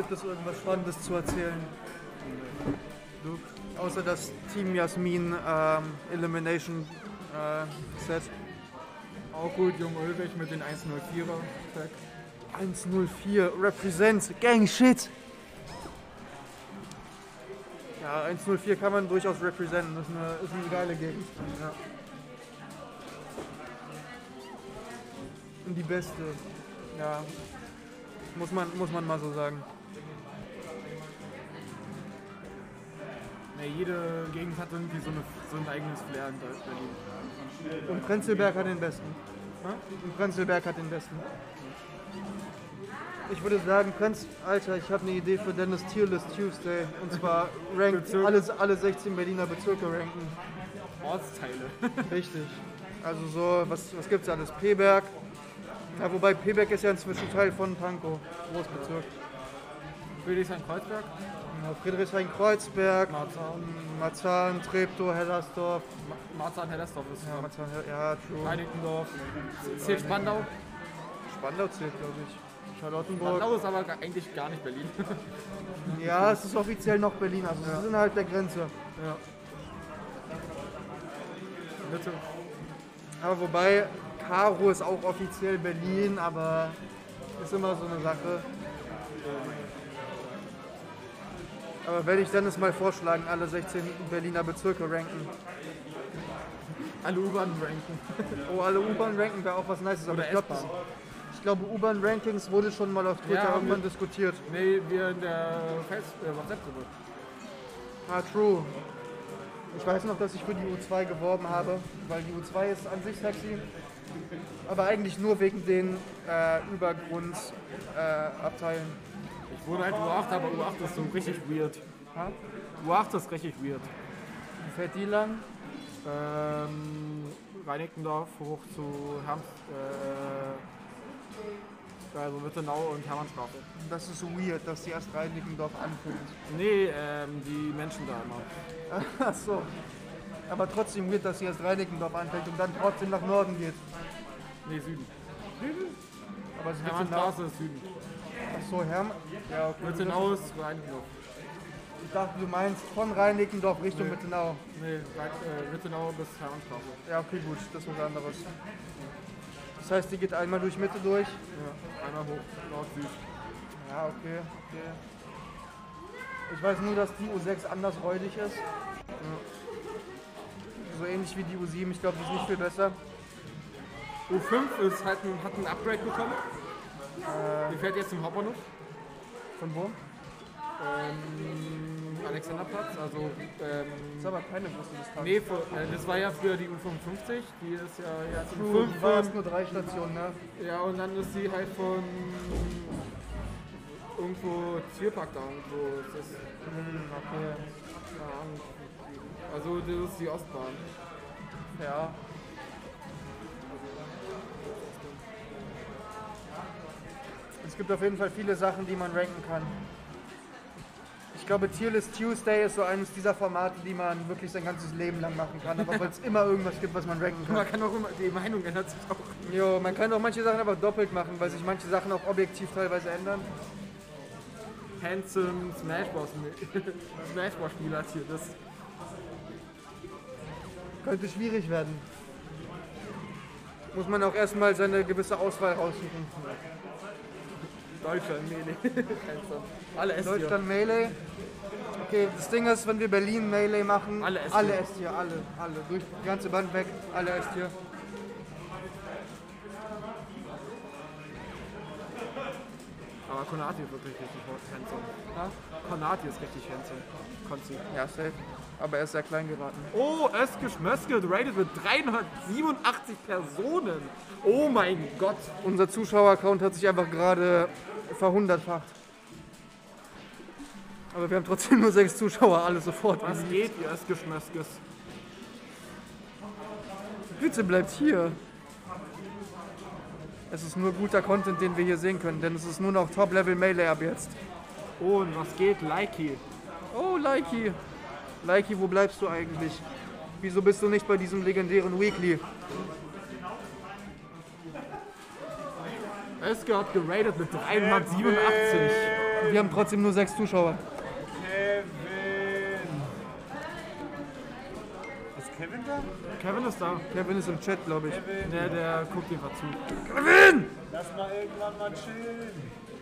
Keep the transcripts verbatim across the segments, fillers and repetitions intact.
gibt es irgendwas Spannendes zu erzählen? Du? Außer das Team Jasmin ähm, Elimination äh, Set. Auch gut, Jung Ulrich mit den eins null vierer Tag. eins null vier, Represent, Gang Shit! Ja, eins null vier kann man durchaus representen, das ist eine, ist eine geile Gegend. Ja. Und die beste, ja, muss man, muss man mal so sagen. Ja, jede Gegend hat irgendwie so, eine, so ein eigenes Flair in Berlin. Und Prenzlberg hat den besten. Und Prenzlberg hat den besten. Ich würde sagen, Prenz, Alter, ich habe eine Idee für Dennis Tierlist Tuesday. Und zwar rankt alles, alle sechzehn Berliner Bezirke ranken. Ortsteile. Richtig. Also so, was, was gibt's alles? Peberg. Ja, wobei Peberg ist ja inzwischen Teil von Pankow, Großbezirk. Friedrichshain-Kreuzberg. Ja, Friedrichshain-Kreuzberg, Marzahn, Marzahn, Treptow, Hellersdorf. Marzahn-Hellersdorf ist ja, Marzahn, ja, true. Reinickendorf. Zählt Spandau? Spandau zählt, glaube ich. Charlottenburg. Spandau ist aber eigentlich gar nicht Berlin. Ja, es ist offiziell noch Berlin, also ja. Wir sind halt der Grenze. Ja. Mitte. Aber wobei, Karo ist auch offiziell Berlin, aber ist immer so eine Sache. Aber werde ich Dennis mal vorschlagen, alle sechzehn Berliner Bezirke ranken. Alle U-Bahn ranken. Oh, alle U-Bahn ranken wäre auch was Nices. Aber Oder ich glaube, ich glaube, U-Bahn-Rankings wurde schon mal auf Twitter ja, irgendwann wir, diskutiert. Nee, wir in der äh, WhatsApp-Gruppe. Ah, true. Ich weiß noch, dass ich für die U zwei geworben habe, weil die U zwei ist an sich sexy. Aber eigentlich nur wegen den äh, Übergrundsabteilen. Äh, ich wurde halt U acht, aber U acht ist so richtig weird. Ha? U acht ist richtig weird. Wie fährt die lang? Ähm, Reinickendorf hoch zu Herms, äh, also Wittenau und Hermannstraße. Das ist so weird, dass die erst Reinickendorf anfängt. Nee, ähm, die Menschen da immer. Ach so. Aber trotzdem weird, dass sie erst Reinickendorf anfängt und dann trotzdem nach Norden geht. Nee, Süden. Süden? Aber es Hermannstraße ist Süden. Ach so, Herm. Ja, okay. Wittenau ist Reinickendorf. Ich dachte, du meinst von Reinickendorf Richtung nee. Wittenau. Nee, äh, Wittenau bis Hermannstraße. Ja, okay, gut, das ist was anderes. Das heißt, die geht einmal durch Mitte durch? Ja, einmal hoch, Nord-Süd. Ja, okay, okay. Ich weiß nur, dass die U sechs anders räudig ist. Ja. So ähnlich wie die U sieben, ich glaube, die ist nicht viel besser. U fünf ist halt ein, hat ein Upgrade bekommen. Äh, die fährt jetzt zum Hauptbahnhof. Von wo? Ähm, Alexanderplatz, also ähm, das ist aber keine große Distanz. Nee, für, äh, das war ja früher die U fünfundfünfzig, die ist ja jetzt U fünf war es nur drei Stationen, ne? Ja, und dann ist sie halt von irgendwo Tierpark da irgendwo. Das ist, hm, okay. Ja, also das ist die Ostbahn. Ja. Es gibt auf jeden Fall viele Sachen, die man ranken kann. Ich glaube, Tierlist Tuesday ist so eines dieser Formate, die man wirklich sein ganzes Leben lang machen kann, aber weil es immer irgendwas gibt, was man ranken kann. Man kann auch immer, die Meinung ändert sich auch. Jo, man kann auch manche Sachen aber doppelt machen, weil sich manche Sachen auch objektiv teilweise ändern. Handsome Smash Bros. Smash Bros. Spieler hier, das könnte schwierig werden. Muss man auch erstmal seine gewisse Auswahl raussuchen. Deutschland, Melee. Alle S-Tier. Deutschland, Melee. Okay, das Ding ist, wenn wir Berlin Melee machen, alle S-Tier, alle, S-Tier, alle, alle. Durch die ganze Band weg, alle S-Tier. Aber Konati ist wirklich richtig handsome. Ja? Konati ist richtig handsome. Konzi. Ja, safe. Aber er ist sehr klein geraten. Oh, Özgesch Möske, rated mit dreihundertsiebenundachtzig Personen. Oh mein Gott. Unser Zuschauer-Account hat sich einfach gerade verhundertfacht. Aber wir haben trotzdem nur sechs Zuschauer, alle sofort. Was geht, ihr Özgesch Möskes? Bitte bleibt hier. Es ist nur guter Content, den wir hier sehen können, denn es ist nur noch Top-Level Melee ab jetzt. Oh, und was geht? Likey. Oh, Likey. Likey, wo bleibst du eigentlich? Wieso bist du nicht bei diesem legendären Weekly? Özge hat geratet mit dreihundertsiebenundachtzig. Wir haben trotzdem nur sechs Zuschauer. Kevin. Ist Kevin da? Kevin ist da. Kevin ist im Chat, glaube ich. Kevin. Der, der guckt einfach zu. Kevin! Lass mal irgendwann mal chillen.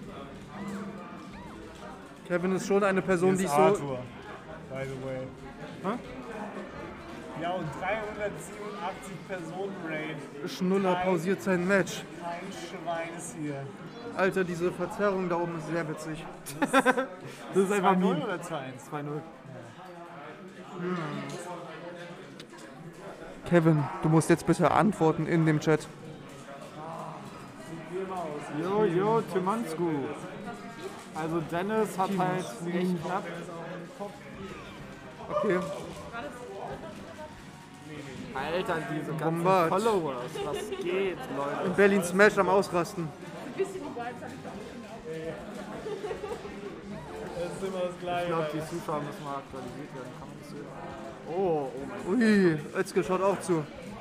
Kevin ist schon eine Person, Hier die ist ich so... Arthur, by the way. Hä? Ja, und dreihundertsiebenundachtzig Personen Raid. Schnuller pausiert sein Match. Kein Schwein ist hier. Alter, diese Verzerrung da oben ist sehr witzig. Das ist einfach zwei null Meme. oder zwei eins? zwei null. Kevin, du musst jetzt bitte antworten in dem Chat. Jo, jo, Timansku. Also Dennis hat halt echt knapp. Okay. Alter, diese ganzen Bombard. Followers. Was geht, Leute? In Berlin Smash am Ausrasten. Das ist immer das Ich Gleiche. glaube, die Zuschauer müssen mal aktualisiert werden. Kann man das sehen? Oh, oh mein Gott. Ui, Özge schaut auch zu.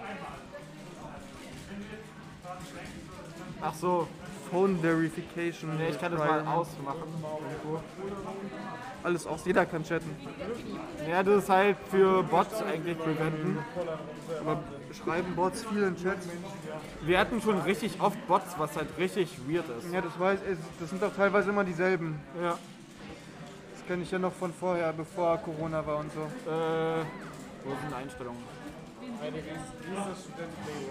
Ach so, Phone Verification. nee, ich kann das mal ausmachen. Irgendwo. Alles aus, jeder kann chatten. Ja, das ist halt für Bots eigentlich preventen. Aber schreiben Bots viel in Chat. Wir hatten schon richtig oft Bots, was halt richtig weird ist. Ja, das weiß ich. Das sind doch teilweise immer dieselben. Ja. Das kenne ich ja noch von vorher, bevor Corona war und so. Äh, wo sind Einstellungen? Eine riesige Student.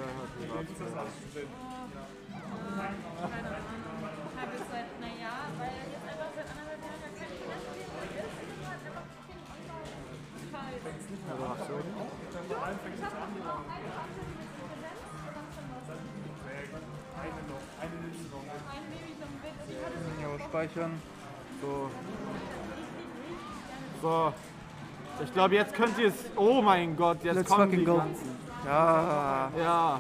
Habe ich seit, naja, weil jetzt einfach seit anderthalb Jahren gar keine Finanzierung ist. Ich hat einfach viel online. Moderation. Ein Baby so ein Bild und ich hatte so Ja, speichern. So. So. Ich glaube, jetzt könnt ihr es. Oh mein Gott, jetzt Let's kommen fucking die go. ganzen. Ja, Ja.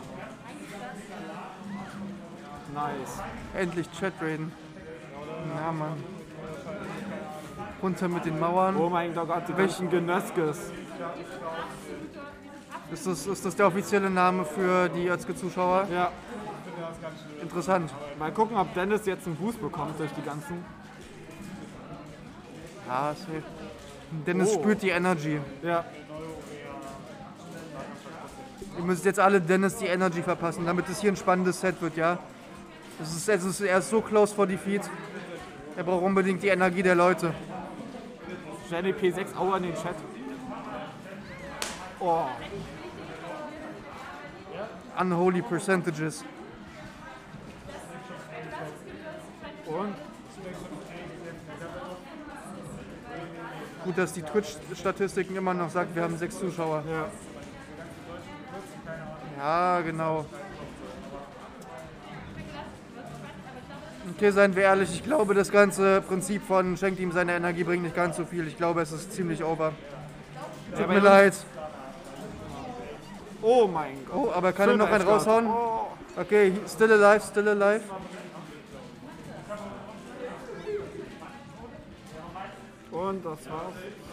Nice. endlich Chat raiden. Ja, Mann. Runter mit den Mauern. Oh mein Gott, die ganzen Genöskes. Ist das, ist das der offizielle Name für die Özge-Zuschauer? Ja. Interessant. Mal gucken, ob Dennis jetzt einen Boost bekommt durch die ganzen. Ja, safe. Dennis Oh. spürt die Energy. Ja. Ihr müsst jetzt alle Dennis die Energy verpassen, damit es hier ein spannendes Set wird, ja? Es ist, es ist, er ist so close for defeat. Er braucht unbedingt die Energie der Leute. Jenny P sechs Auer in den Chat. Oh. Unholy percentages. Und? Gut, dass die Twitch-Statistiken immer noch sagt, wir haben sechs Zuschauer. Ja. Ja, genau. Okay, seien wir ehrlich, ich glaube, das ganze Prinzip von schenkt ihm seine Energie bringt nicht ganz so viel. Ich glaube, es ist ziemlich over. Tut mir leid. Oh mein Gott. Oh, aber kann er Schöner noch einen Edgard. raushauen? Oh. Okay, still alive, still alive. Und das war's.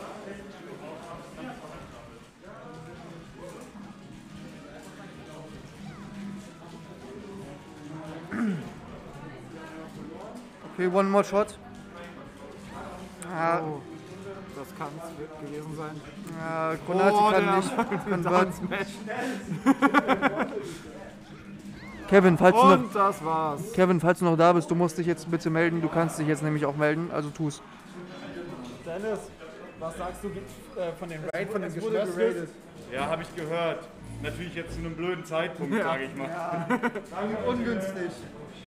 Okay, one more shot. Ah, Oh. Das kann es gewesen sein. ja, Konati Oh, kann der nicht. Kann Down warten. Smash. Kevin, falls du noch, Und das war's. Kevin, falls du noch da bist, du musst dich jetzt bitte melden. Du kannst dich jetzt nämlich auch melden, also tu's. Dennis, was sagst du äh, von den Raid, von den wurde geradet. Ja, habe ich gehört. Natürlich jetzt zu einem blöden Zeitpunkt, sage ich mal. Ungünstig.